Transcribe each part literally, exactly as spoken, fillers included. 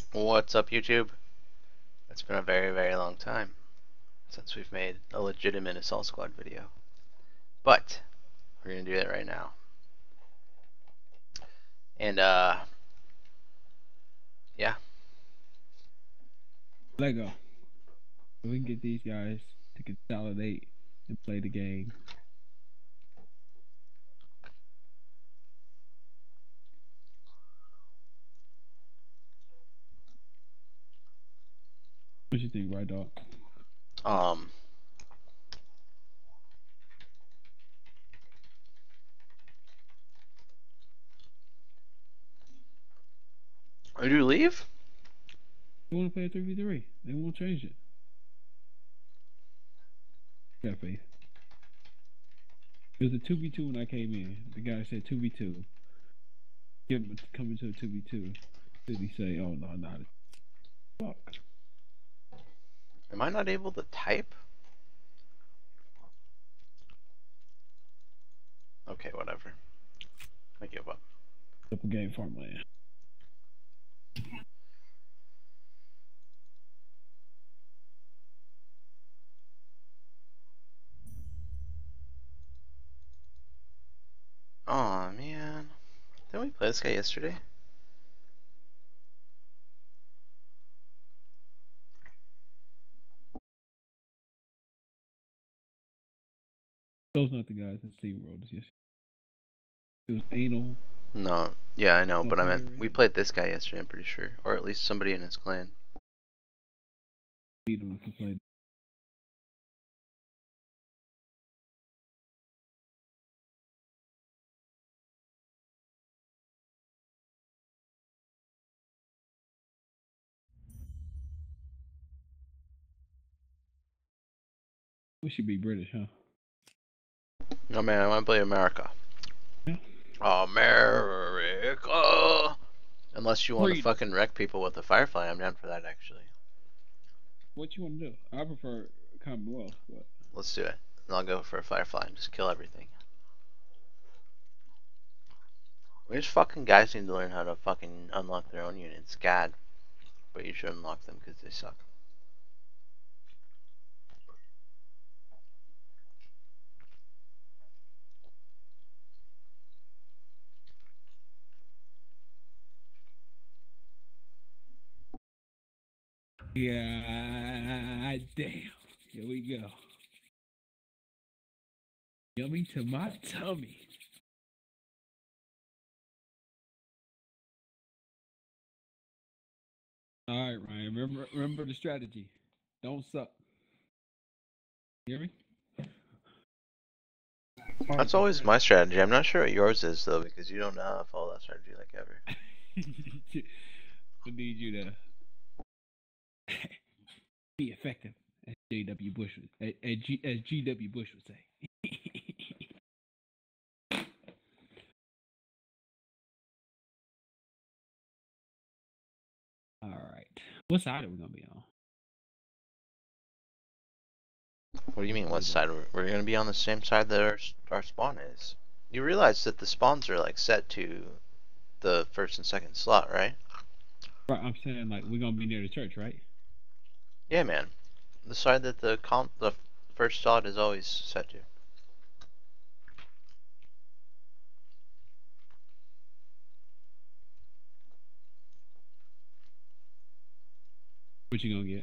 What's up, YouTube? It's been a very, very long time since we've made a legitimate Assault Squad video. But, we're gonna do that right now. And, uh, yeah. Lego. We can get these guys to consolidate and play the game. What you think, right, dog? Um, did you leave? They want to play a three v three. They won't change it. Got faith. It was a two v two when I came in. The guy said two v two. Get him coming to a two v two. Did he say, oh, no, not fuck. Am I not able to type? Okay, whatever. I give up. Double game farmland. Aw, man. Didn't we play this guy yesterday? Those not the guys in Steve World. It's just it was anal. No. Yeah, I know, No but I meant, fire we rate. played this guy yesterday, I'm pretty sure. Or at least somebody in his clan. Beat him to play. We should be British, huh? No, man, I want to play America. Yeah. America! Unless you want to Freedom. fucking wreck people with a Firefly, I'm down for that, actually. What you want to do? I prefer Commonwealth, but Let's do it. And I'll go for a Firefly and just kill everything. These fucking guys need to learn how to fucking unlock their own units. God. But you should unlock them because they suck. yeah, damn. Here we go. Yummy to my tummy. All right, Ryan. Remember, remember the strategy. Don't suck. You hear me? That's always my strategy. I'm not sure what yours is, though, because you don't know how to follow that strategy like ever. We need you to be effective, as J W. Bush would, as, as, G, as G W. Bush would say. All right. What side are we gonna be on? What do you mean, what side? We're, we're going to be on the same side that our, our spawn is. You realize that the spawns are, like, set to the first and second slot, right? Right. I'm saying like we're gonna be near the church, right? Yeah, man. The side that the comp the first slot is always set to. What you gonna get?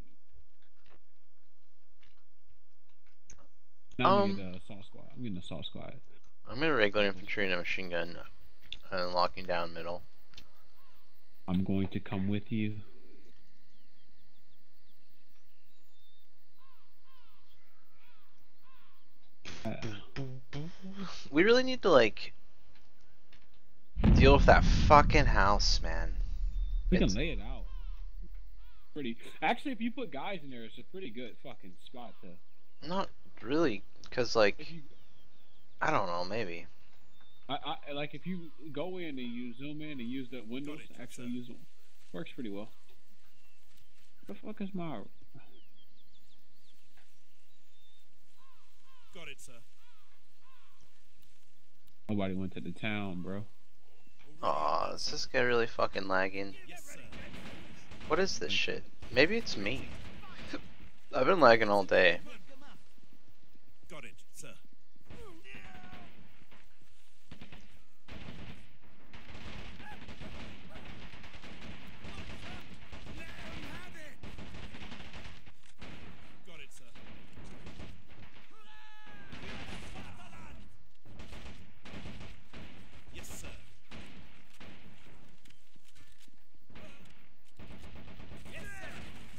Now I'm Um, gonna get the assault squad. I'm getting the assault squad. I'm in a regular infantry and a machine gun and locking down middle. I'm going to come with you. Uh, We really need to, like, deal with that fucking house, man. we It's can lay it out. Pretty. Actually, if you put guys in there, it's a pretty good fucking spot to. not really, cause like If you, I don't know, maybe. I, I like if you go in and you zoom in and use the windows. it, Actually, sir. use them. Works pretty well. The fuck is my? Got it, sir. Nobody went to the town, bro. Aw, is this guy really fucking lagging? Yes, sir. What is this shit? Maybe it's me. I've been lagging all day. Got it, sir. Got it, sir. Yes, sir. Yes, sir.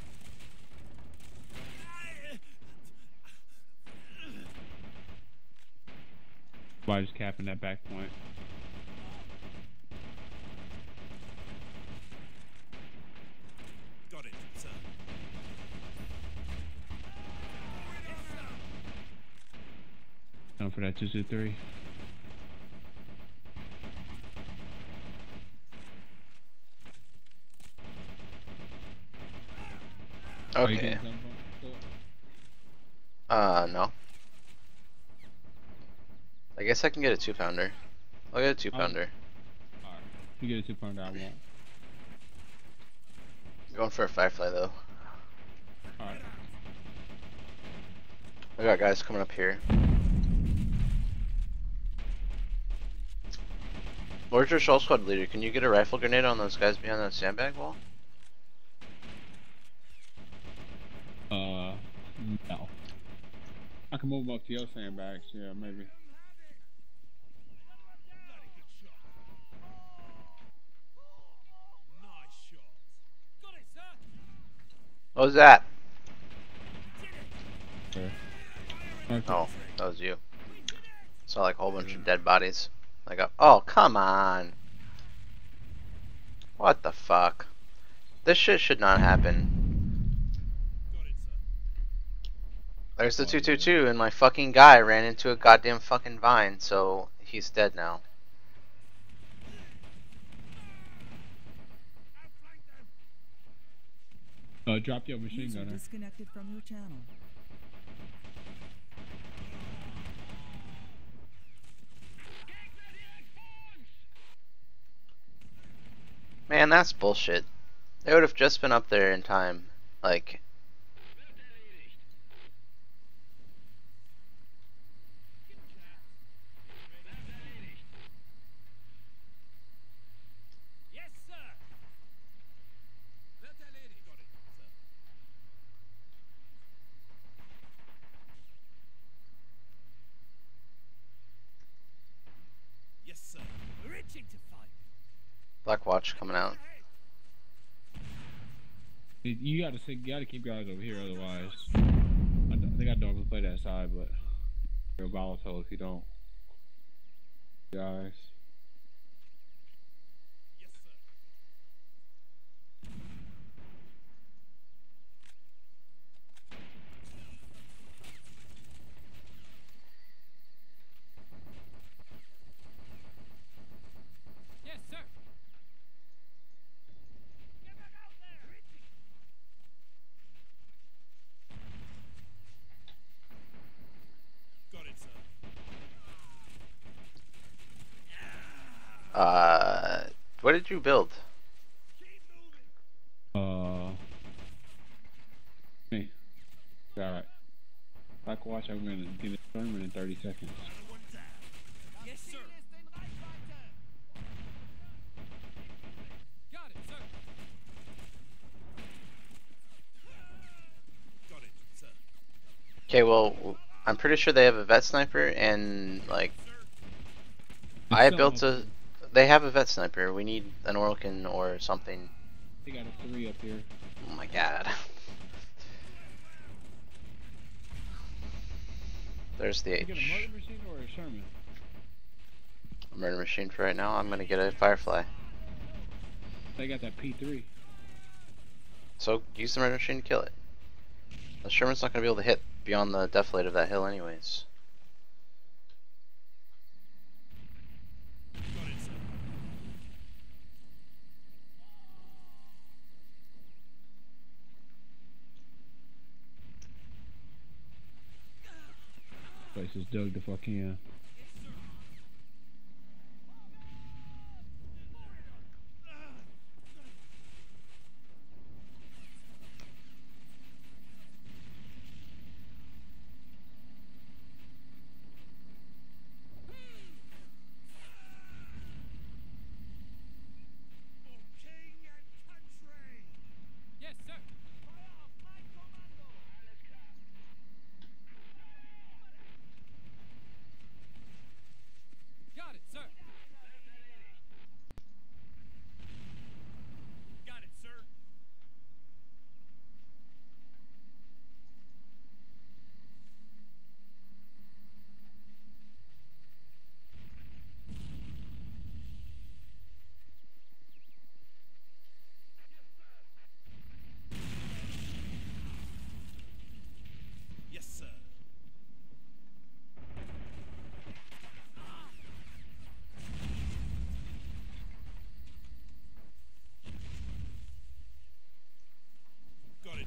Why just capping that back point? Got it, sir. Time for that two two three. Are you Okay. getting something from it? Uh, no. I guess I can get a two pounder. I'll get a two pounder. Alright. You get a two pounder, I want. Going for a firefly though. Alright. I got guys coming up here. Where's your shell squad leader? Can you get a rifle grenade on those guys behind that sandbag wall? Uh, no. I can move them up to your sandbags, yeah, maybe. Nice shot. Got it, sir. What was that? Okay. Okay. Oh, that was you. Saw like a whole bunch of dead bodies. Like, a, oh, come on. What the fuck? This shit should not happen. Got it, sir. There's the two two two, and my fucking guy ran into a goddamn fucking vine, so he's dead now. Uh, drop your machine User gunner. disconnected from your channel. Man, that's bullshit. They would have just been up there in time. Like, Yes, sir. Wird erledigt. Got it, sir. Yes, sir. Reaching to fight. Black Watch coming out. You- You gotta say, you gotta keep guys over here, otherwise. I, d- I think I normally play that side, but you're volatile if you don't. Guys. Yes, sir. Yes, sir. Get back out there. Reaching. Got it, sir. Uh, what did you build? Keep moving. Uh. Me. Alright. Black Watch, I'm gonna get it done in thirty seconds. One down. Yes, sir. Got it, sir. Got it, sir. Okay, well, w- I'm pretty sure they have a vet sniper, and like, It's I still built up. a. They have a vet sniper. We need an Orkin or something. They got a three up here. Oh my god. There's the You get a H. murder machine or a Sherman? A murder machine for right now. I'm gonna get a Firefly. They got that P three. So use the murder machine to kill it. The Sherman's not gonna be able to hit beyond the deflate of that hill, anyways. Got it, sir. Place is dug the fuck in.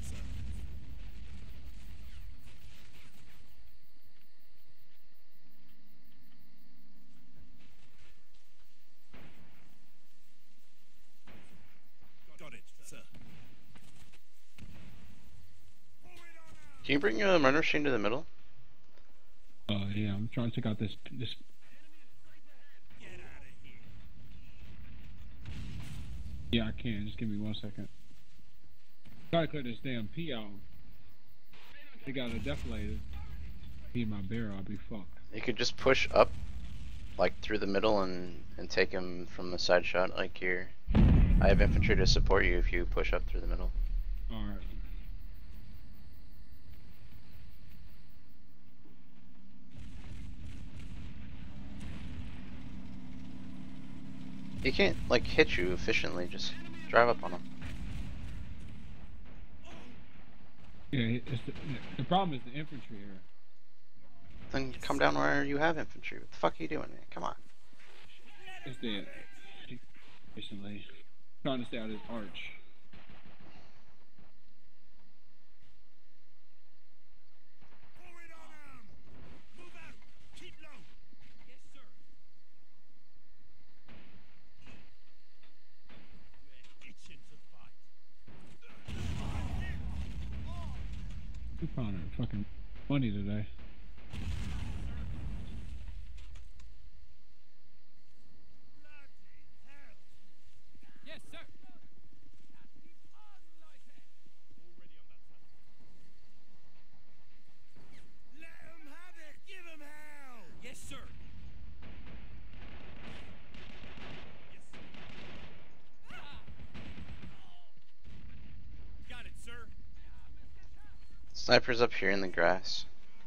it, sir. Got it, sir. Can you bring a murder machine to the middle? Uh, yeah, I'm trying to check out this this. Get out of here. Yeah, I can. Just give me one second. Gotta clear this damn P out. They got a deflated. Be my barrel, I'll be fucked. You could just push up, like through the middle, and and take him from the side shot, like here. I have infantry to support you if you push up through the middle. Alright. He can't like hit you efficiently. Just drive up on him. Yeah, it's the, the problem is the infantry here. Then come down where you have infantry. What the fuck are you doing, man? Come on. It's dead. Recently. Trying to stay out of this arch. Forward on 'em. Move out. Keep low. Yes, sir. We're itching to fight. We found our fucking money today. Bloody hell. Yes, sir. Already on that, sir. Let 'em have it. Give 'em hell. Yes, sir. Yes, sir. Got it, sir. Sniper's up here in the grass.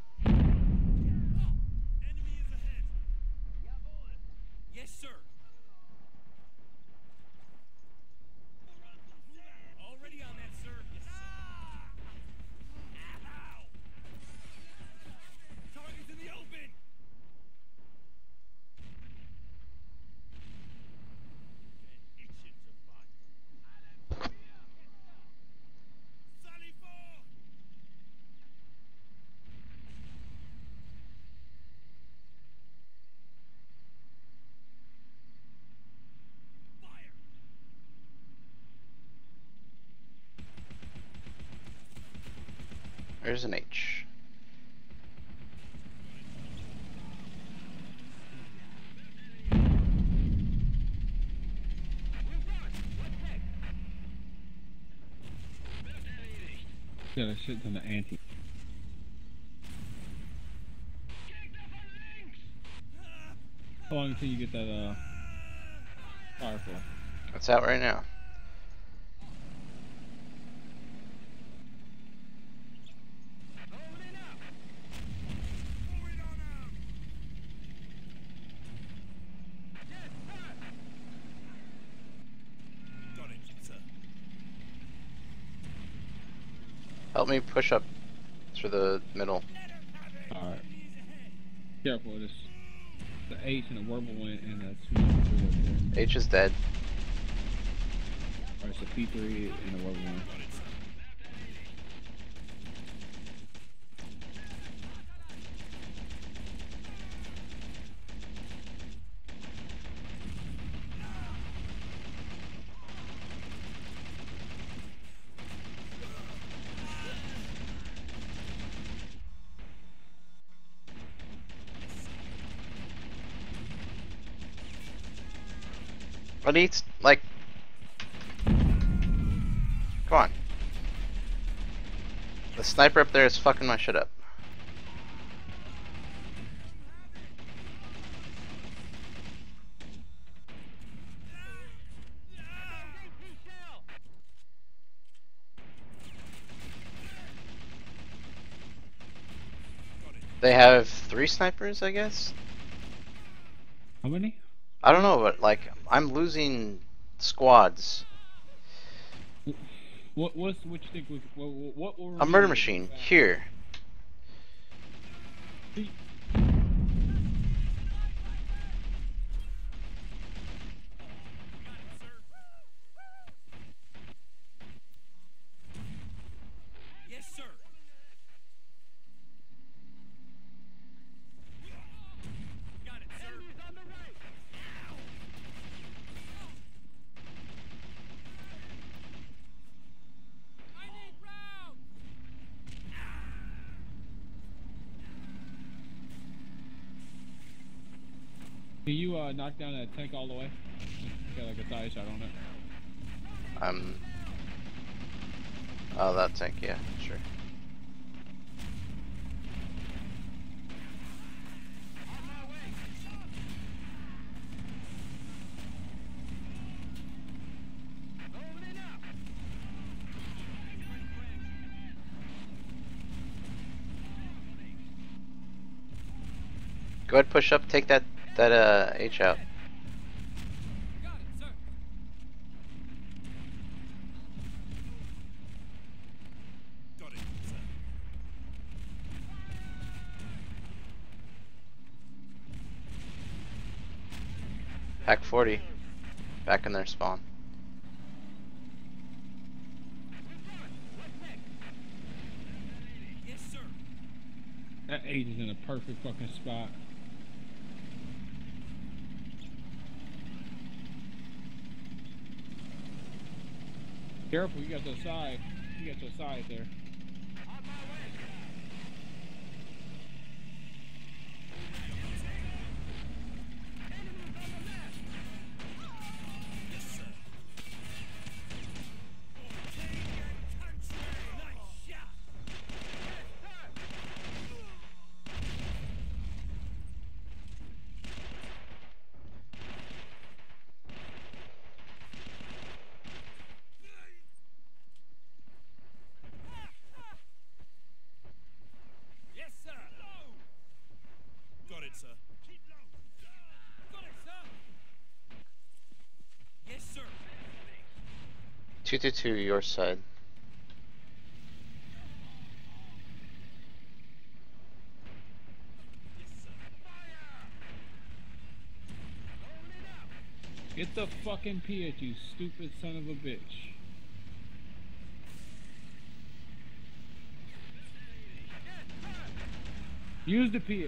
Enemy is ahead. Yes, sir. Already on that, sir. Yes, sir. Ow! Target's in the open. Been itching to fight. Sally for! Fire! There's an H. Yeah, that shit's in the ante. How long until you get that, uh, firefly? It's out right now. Forward on 'em. Got it, sir. Help me push up through the middle. Alright. Careful of this. The H and the Whirlwind and the two up there. H is dead. Alright, so P three and the Whirlwind. Got it, sir. But he's like, come on. The sniper up there is fucking my shit up. They have three snipers, I guess? How many? I don't know, but like, I'm losing squads. What what's what you think? We, what what? what A murder machine, here. Can you uh, knock down that tank all the way? Got like a side shot on it. I'm. Oh, that tank, yeah, sure. Go ahead, push up, take that that uh H out. Got it, sir. Pack forty, back in their spawn. Yes, sir. That H is in a perfect fucking spot. Careful, you got the side. You got your side there. Yes, sir. Nice shot. Yes, sir. Low. Got it, sir. Keep low. Got it, sir. Yes, sir. Two two two, your side. Yes, sir. Get the fucking P at you, stupid son of a bitch. Use the P.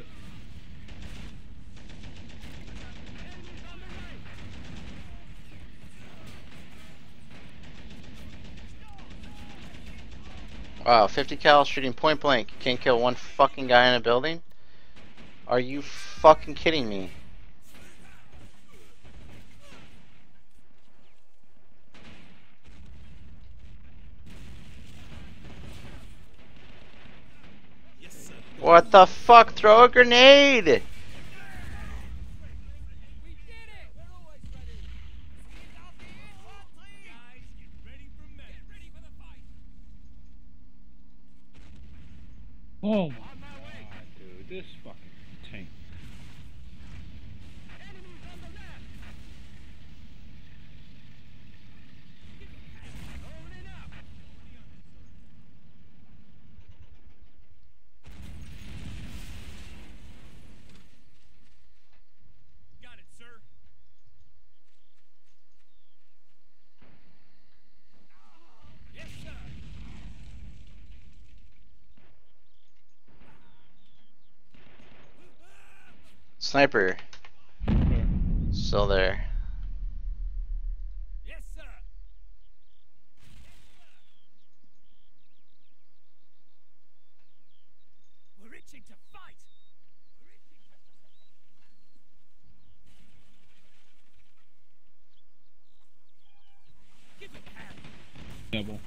Wow, fifty cal shooting point blank. You can't kill one fucking guy in a building? Are you fucking kidding me? Yes, sir. What the fuck? Throw a grenade! We did it! We're always ready. Guys, get ready for me. Get ready for the fight. Oh my god, dude, this fucking tank. Enemies on the left. Loading up. Got it, sir. Yes, sir. Sniper, Okay. still there. Yes, sir. We're itching to fight. We're itching to Give it hand. Double.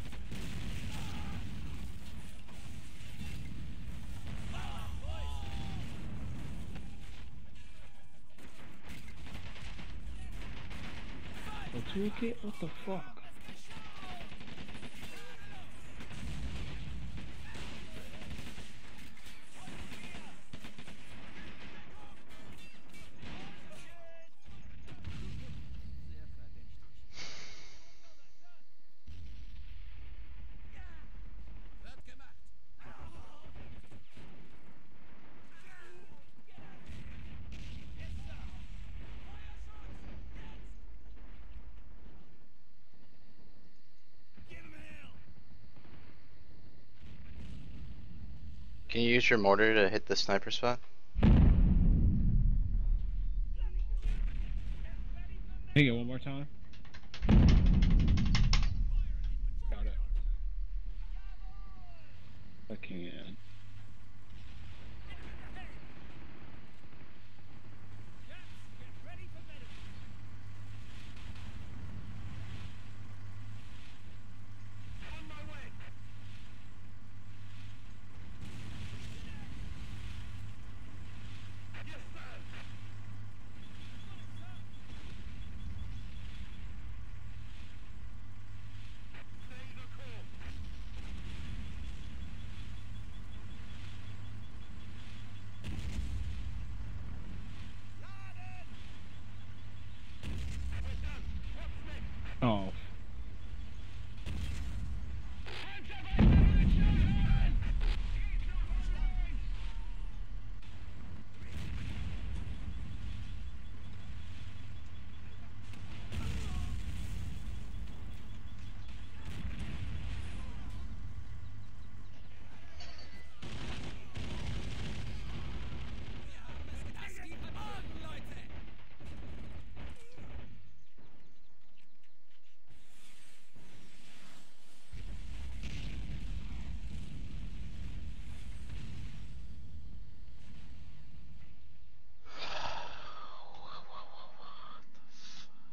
A toolkit? What the fuck? Wird gemacht. Give him hell. Can you use your mortar to hit the sniper spot? Hang it one more time. Got it. I can. Get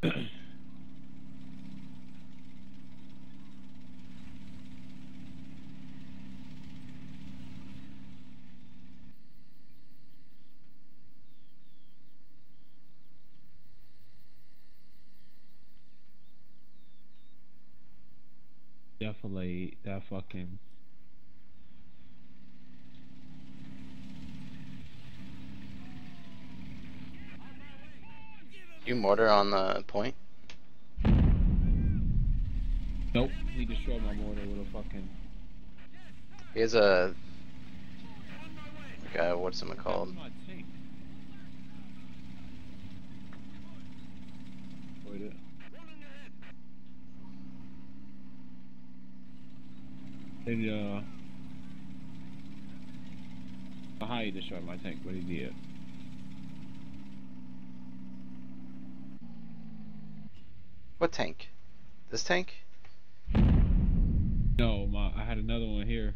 Definitely that fucking. You mortar on the point? Nope, he destroyed my mortar with a fucking. He has a. Like a, what's it called? My tank. Wait it. They, uh. How he destroyed my tank, but he did. What tank? This tank? No, my I had another one here.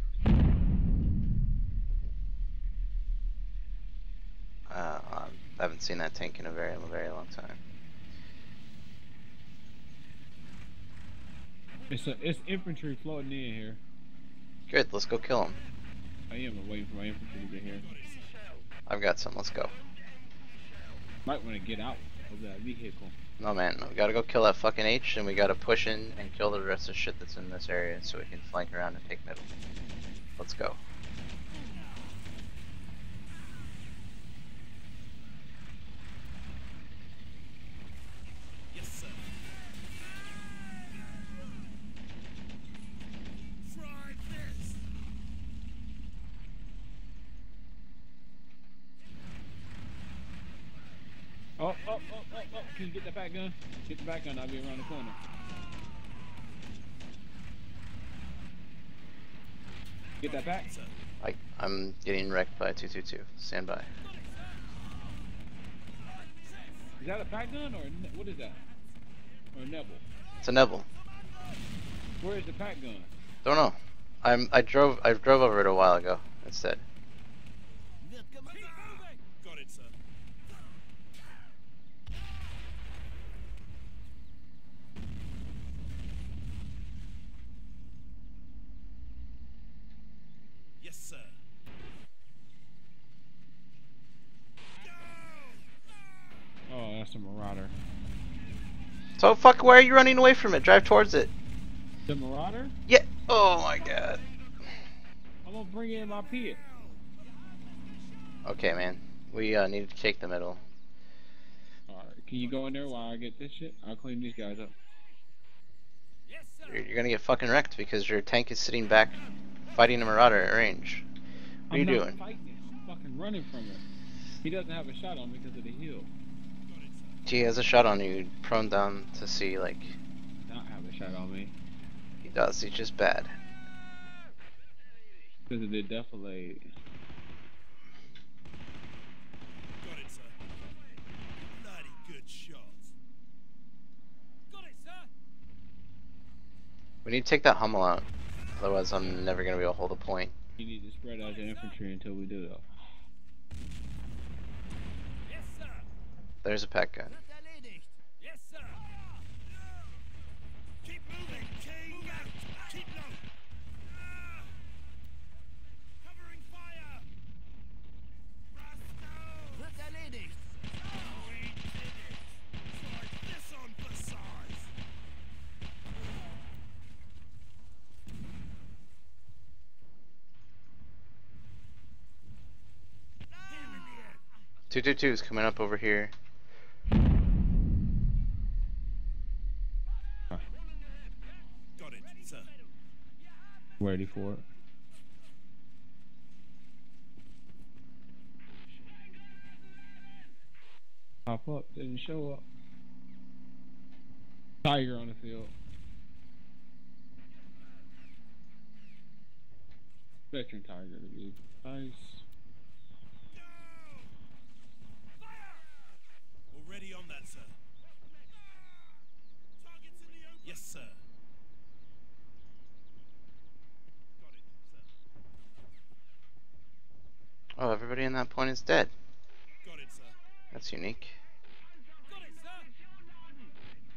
Uh, I haven't seen that tank in a very, very long time. It's a it's infantry floating in here. Good, let's go kill him. I am waiting for my infantry to get here. I've got some, let's go. Might want to get out of that vehicle. No man, we gotta go kill that fucking H and we gotta push in and kill the rest of the shit that's in this area so we can flank around and take middle. Let's go. Yes, sir. Try this. Oh, oh, oh, oh, oh. Can you get the back gun? Get the back gun, I'll be around the corner. Get that back? I, I'm getting wrecked by two two two. Stand by. Is that a back gun or a ne what is that? Or a Nebel? It's a Neville. Where is the pack gun? Don't know. I'm I drove I drove over it a while ago instead. Got it, sir. Yes, sir. Oh, that's a Marauder. So fuck, why are you running away from it? Drive towards it. The Marauder? Yeah. Oh my god. I'm gonna bring in my pit. Okay, man. We uh, need to take the middle. Alright, can you go in there while I get this shit? I'll clean these guys up. Yes, sir. You're, you're gonna get fucking wrecked because your tank is sitting back fighting a Marauder at range. What are you I'm not doing? fighting it. I'm fucking running from it. He doesn't have a shot on me because of the hill. He has a shot on you, prone down to see, like, Not have a shot on me he does. He's just bad. because of the defilade. Got it, sir. Bloody good shot. Got it, sir. We need to take that Hummel out. Otherwise, I'm never gonna be able to hold a point. You need to spread out the infantry until we do though. Yes, sir. There's a pack gun. Yes, sir. Keep moving. King out. Keep low. Covering fire. Wird erledigt. We did it. Try this on for size. two two two is coming up over here. Got it, sir. Ready for it. Pop up, didn't show up. Tiger on the field. Veteran Tiger to be nice. Already on that, sir. Targets in the open. Yes, sir. Got it, sir. Oh, everybody in that point is dead. Got it, sir. That's unique. Got it, sir.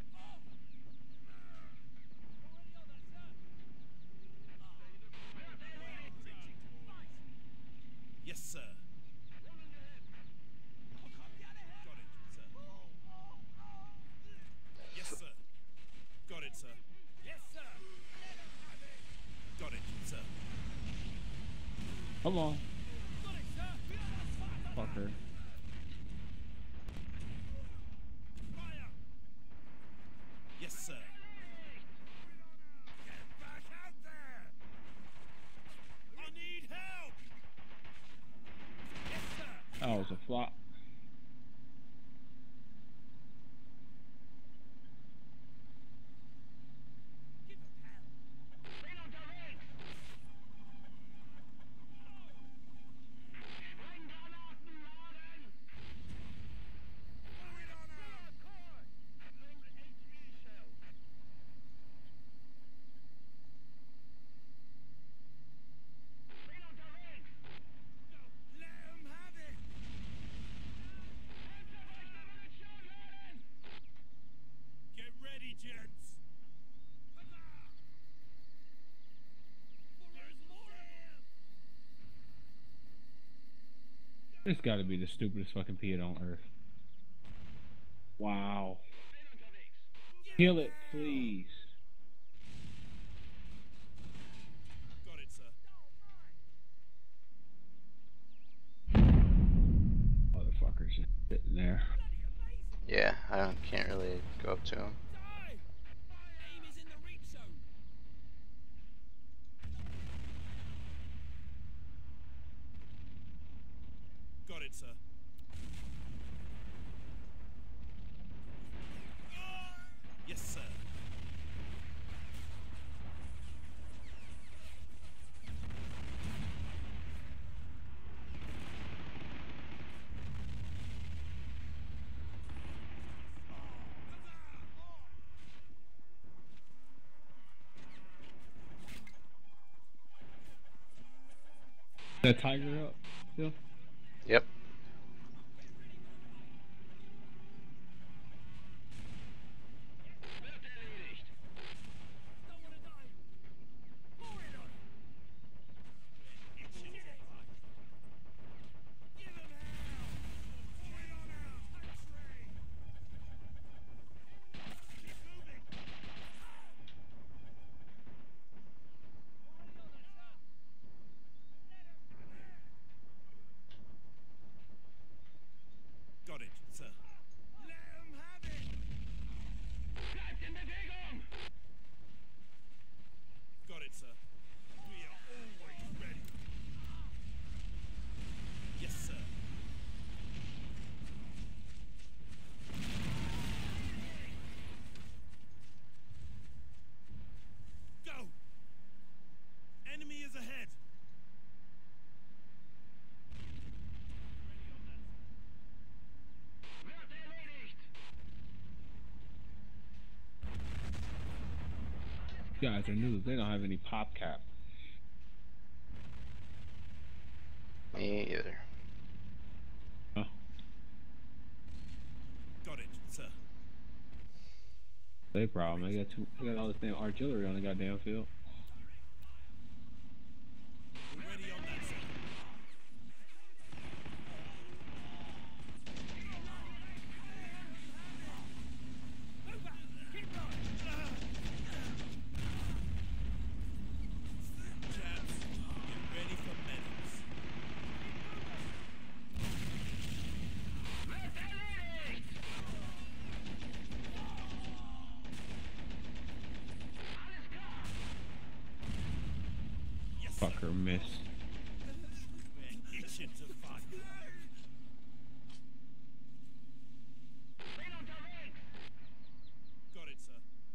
Hold on. Got it, sir. Fucker. Fire. Yes, sir. Get back out there. I need help. Yes, sir. That was a flop. Give him hell. Throw it on out. Let him have it. Get ready, gents. Huzzah! There's more of 'em. This got to be the stupidest fucking P on earth. Wow. Kill it, please. Got it, sir. Motherfuckers just sitting there. Yeah, I don't, can't really go up to him. Die! Aim is in the reach zone. Got it, sir. Yes, sir. That tiger up still? Yep. Don't wanna die. Pour it on. Itching it. Give him hell. Pour it on out. Country. Keep moving. Got it, sir. Let him have it. Got it, sir. We are always ready. Yes, sir. Go. Enemy is ahead. These guys are noobs. They don't have any pop cap. Me either. Huh? Got it, sir. They problem. They got too. They got all this damn artillery on the goddamn field. We're ready on that, sir. Move back. Keep going. Chaps, get ready for medics. Yes, sir. Fucker miss. We're itching to fight. Got it, sir.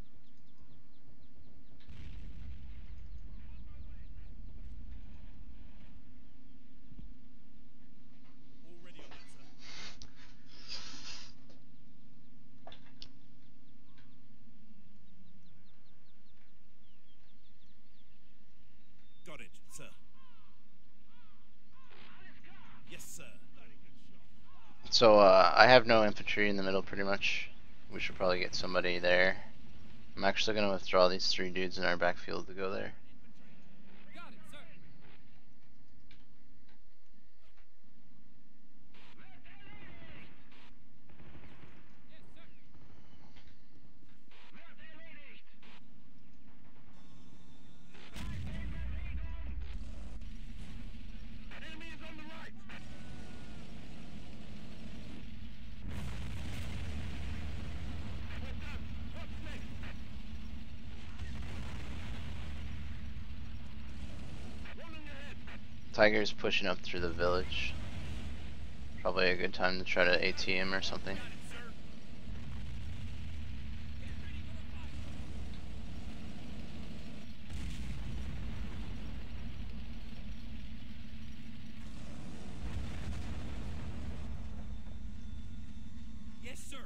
Already on that, sir. Got it, sir. Yes, sir. So, uh, I have no infantry in the middle pretty much. We should probably get somebody there. I'm actually gonna withdraw these three dudes in our backfield to go there. Got it, sir. Tiger's pushing up through the village. Probably a good time to try to A T M or something. Yes, sir.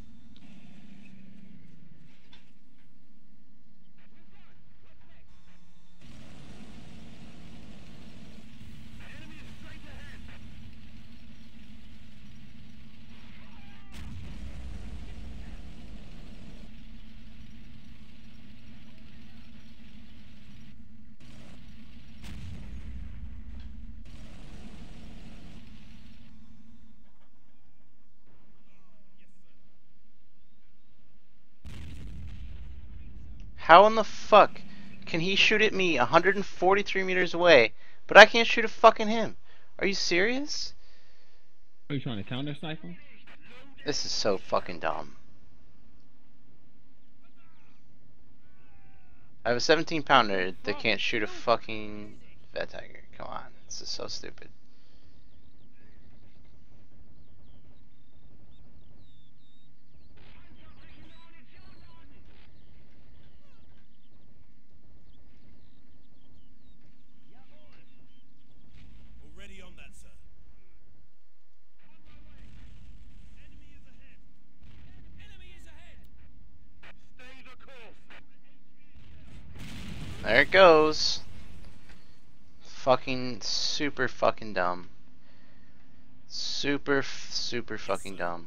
How in the fuck can he shoot at me one hundred forty-three meters away, but I can't shoot at fucking him? Are you serious? Are you trying to counter snipe him? This is so fucking dumb. I have a seventeen pounder that can't shoot a fucking Vet Tiger. Come on, this is so stupid. Already on that, sir. Enemy is ahead. Enemy is ahead. Stay the course. There it goes. Fucking super fucking dumb. Super, f- super fucking dumb.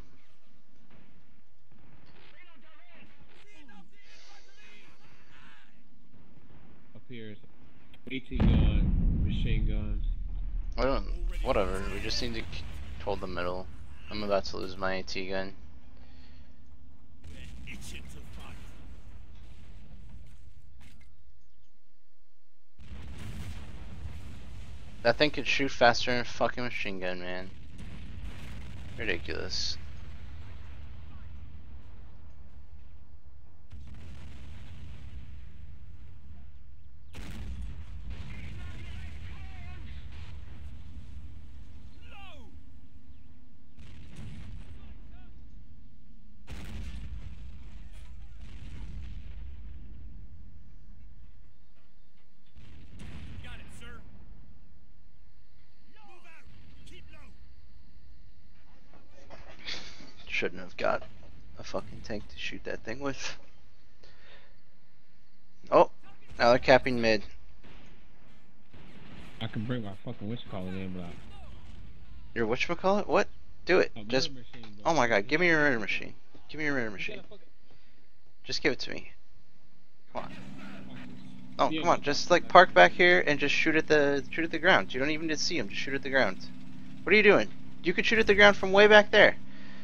Up here is AT gun, machine guns. I don't. Whatever. We just need to k- hold the middle. I'm about to lose my AT gun. We're itching to fight. That thing could shoot faster than a fucking machine gun, man. Ridiculous. Low. Got it, sir. Move out. Keep low. Shouldn't have got a fucking tank to shoot that thing with. Oh, now they're capping mid. I can bring my fucking whatchamacallit in, but I, Your whatchamacallit? What? Do it. oh, Just. murder machine gun. Oh my god, give me your murder machine. Give me your murder You machine. gotta fucking- Just give it to me. Come on. fuck this. Oh, Yeah, come on. but- Just like park back here and just shoot at the shoot at the ground. You don't even need to see him. Just shoot at the ground. What are you doing? You could shoot at the ground from way back there.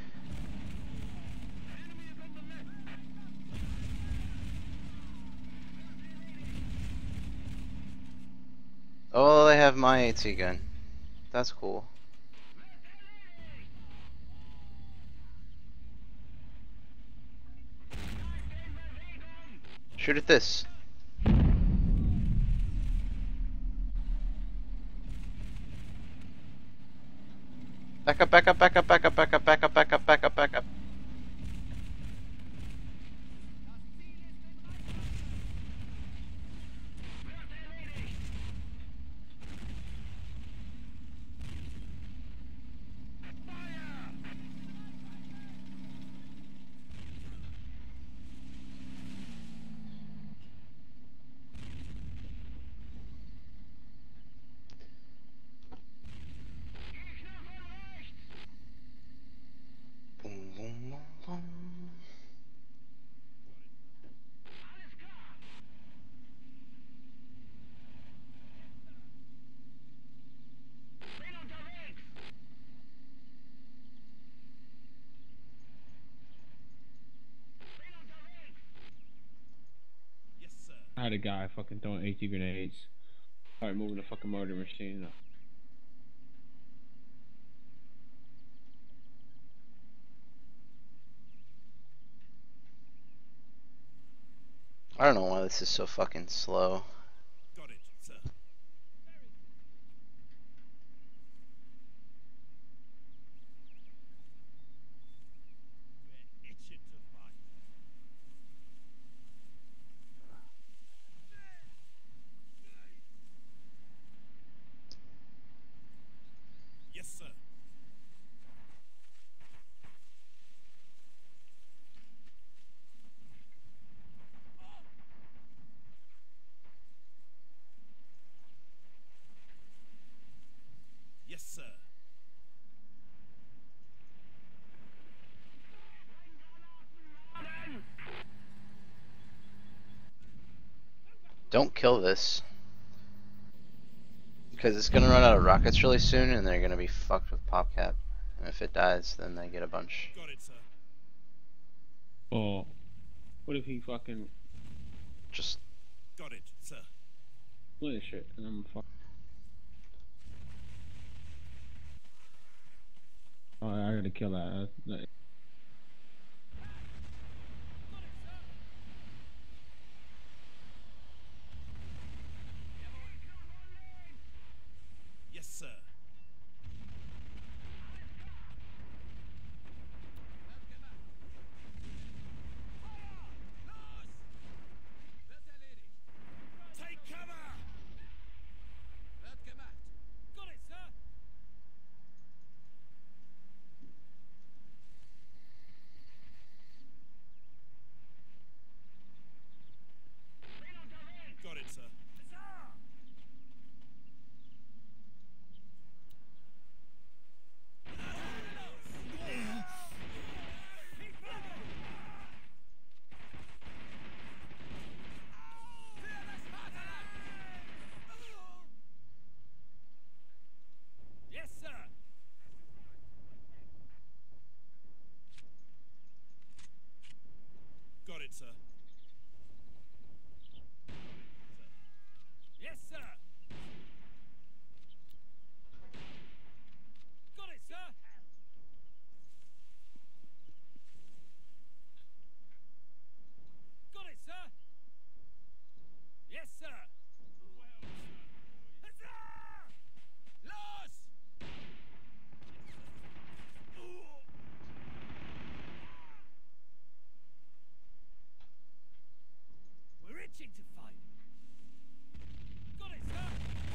Oh, they have my AT gun. That's cool. Shoot at this. Back up, back up, back up, back up, back up, back up, back up, back up, back up. Boom, boom, boom, boom. Yes, sir. I had a guy fucking throwing AT grenades. Alright, moving the fucking murder machine. I don't know why this is so fucking slow. Got it, sir. Don't kill this. Because it's gonna run out of rockets really soon and they're gonna be fucked with PopCap. And if it dies, then they get a bunch. Got it, sir. Oh, what if he fucking Just Got it, sir. split shit and I'm fuck. Oh, I gotta kill that. That's, that. Yes, sir. Take cover! Got it, sir. Got it, sir. Yes, sir. Got it, sir. Yes, sir. Got it, sir. Got it, sir. Yes, sir. Huzzah! Los! We're itching to fight. Got it, sir.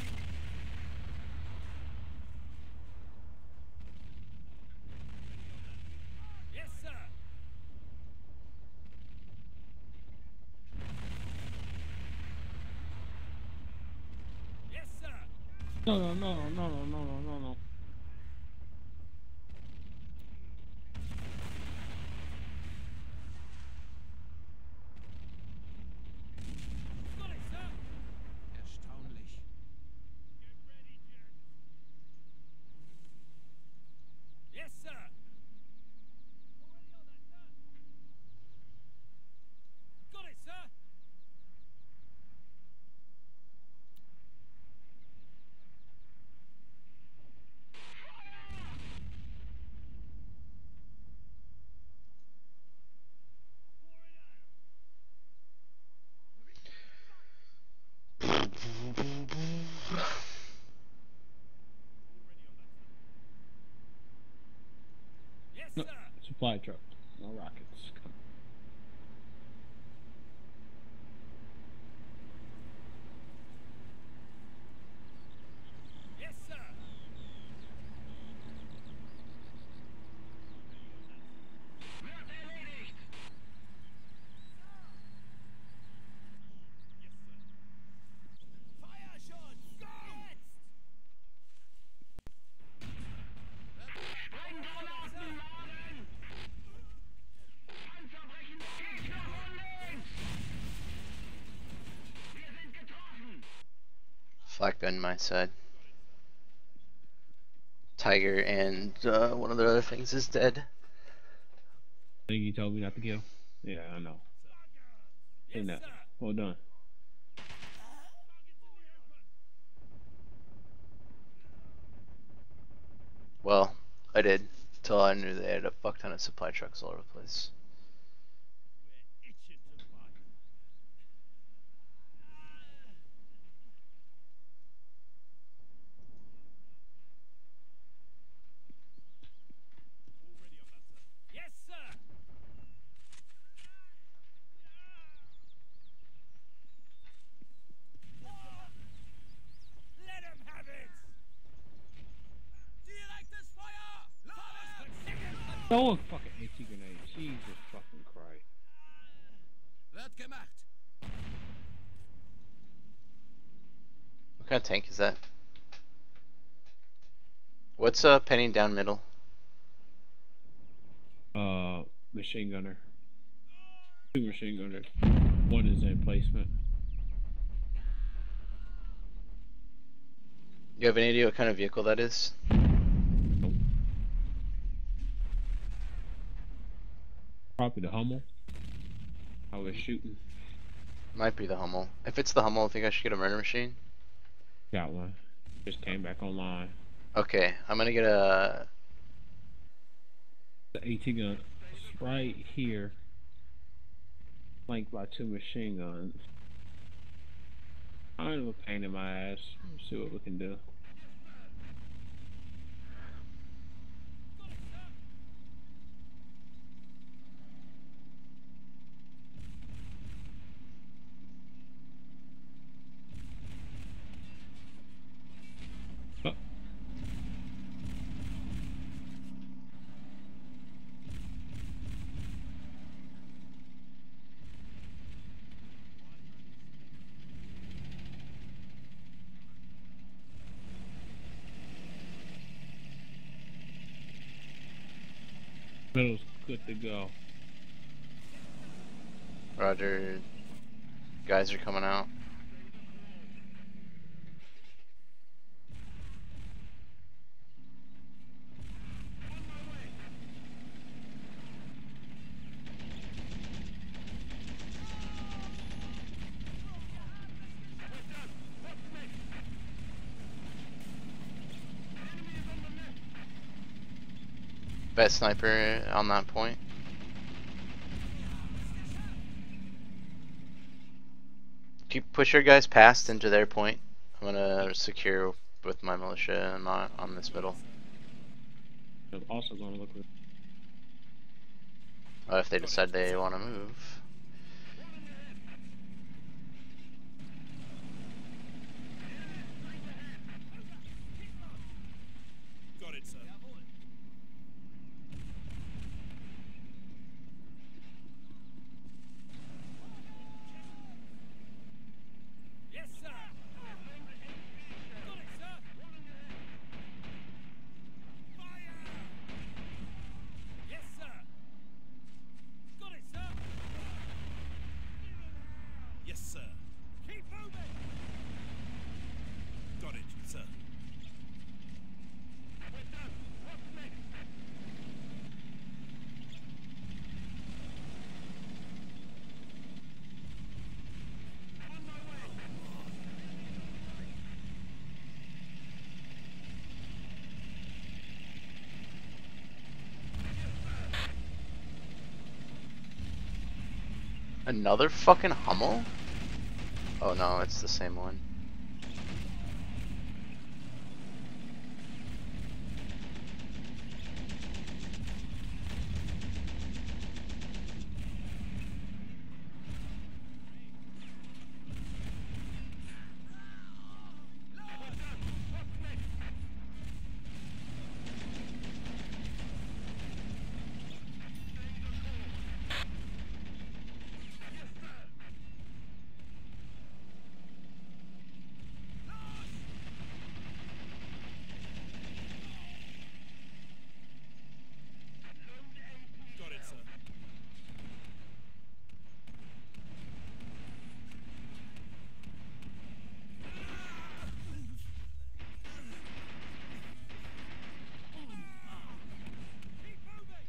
Yes, sir. Yes, sir. No, no, no, no, no, no, no, no, no. Got it, sir. Erstaunlich. Yes, sir. Already on that, sir. Got it, sir. Yes, No, sir. supply truck. No rockets. Come. Yes, sir. Fire schon! Go! Jetzt! flak gun my side. Tiger and uh, one of the other things is dead. I think you told me not to kill. Yeah, I know. Yes, Ain't that. sir. Well done. Well, I did. Till I knew they had a fuck ton of supply trucks all over the place. We're itching to fight. Already on that, sir. Yes, sir. Let him have it. Direktes Feuer! Feuer! Throw a fucking AT grenade. Jesus fucking Christ. Wird gemacht. What kind of tank is that? What's uh penning down middle? Uh, machine gunner. Two machine gunners. One is in placement. You have any idea what kind of vehicle that is? Nope. Probably the Hummel. I was shooting. Might be the Hummel. If it's the Hummel, I think I should get a murder machine. Got one. Just came back online. Okay, I'm gonna get a. The AT gun is right here. Flanked by two machine guns. Kind of a pain in my ass. Let's see what we can do. Oh. Middle's good to go. Roger. Guys are coming out. Best sniper on that point. Keep push your guys past into their point. I'm gonna secure with my militia and my, on this middle. I'm also going to look with. Uh, if they decide they want to move. Got it, sir. Yes, sir. Got it, sir. Fire! Yes, sir. Got it, sir. Yes, sir. Keep moving. Got it, sir. Another fucking Hummel? Oh no, it's the same one. Got it, sir. Keep moving.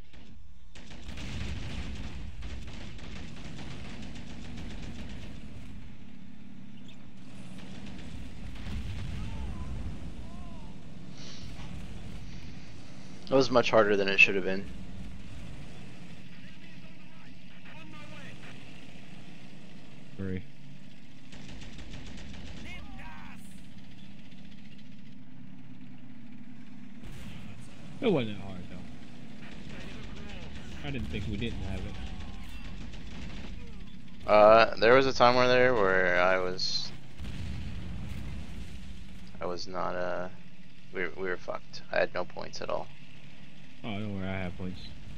That was much harder than it should have been. Three. It wasn't hard though. I didn't think we didn't have it. Uh, there was a time where there where I was, I was not uh, we were, we were fucked. I had no points at all. Oh, don't worry, I have points.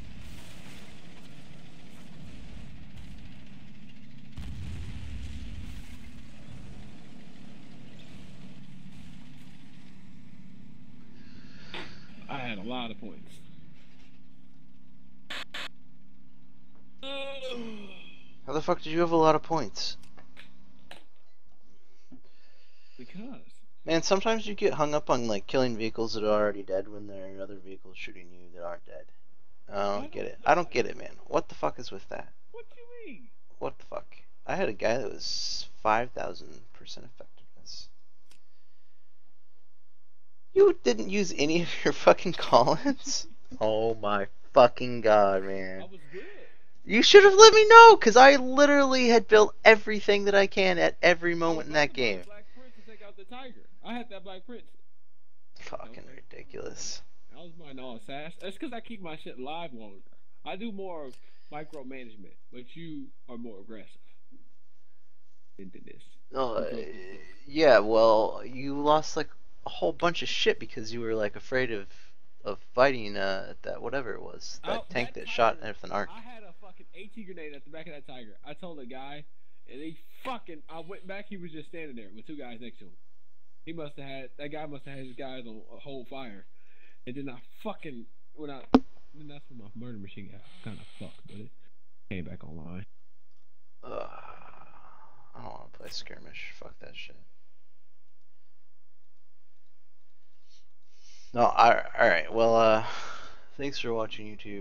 I had a lot of points. How the fuck did you have a lot of points? Because Man, sometimes you get hung up on like killing vehicles that are already dead when there are other vehicles shooting you that aren't dead. I don't I get don't it. know I don't why. get it, man. What the fuck is with that? What you mean? What the fuck? I had a guy that was five thousand percent effectiveness. You didn't use any of your fucking call-ins? Oh my fucking god, I man. was good. You should have let me know, because I literally had built everything that I can at every I was moment in about that to buy game. the Black Prince to take out the Tiger. I had that Black Prince. Fucking Okay. ridiculous. I was buying all sass. That's because I keep my shit live longer. I do more of micromanagement, but you are more aggressive into this. Oh, You focus this. yeah, well, you lost like a whole bunch of shit because you were like afraid of of fighting uh that whatever it was, that Oh, tank that that shot tiger, with an arc. I had a fucking AT grenade at the back of that tiger. I told the guy, and he fucking. I went back. He was just standing there with two guys next to him. He must have had that guy must have had his guys on a whole fire, and then I fucking when I then that's when my murder machine got kind of fucked, but it came back online. Ugh. I don't want to play skirmish. Fuck that shit. No, all right. Well, uh, thanks for watching YouTube.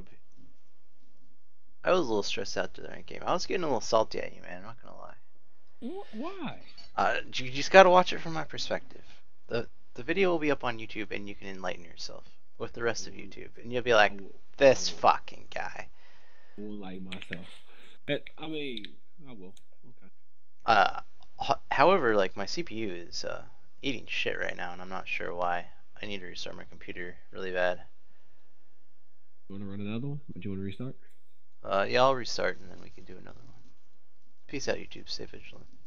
I was a little stressed out during the game. I was getting a little salty at you, man. I'm not gonna lie. Why? Uh, you just gotta watch it from my perspective. the The video will be up on YouTube, and you can enlighten yourself with the rest of YouTube, and you'll be like, I will, this I will, fucking guy. I will like myself. But, I mean, I will. Okay. Uh, h- however, like my C P U is uh eating shit right now, and I'm not sure why. I need to restart my computer really bad. You want to run another one? Or do you want to restart? Uh, yeah, I'll restart, and then we can do another one. Peace out, YouTube. Stay vigilant.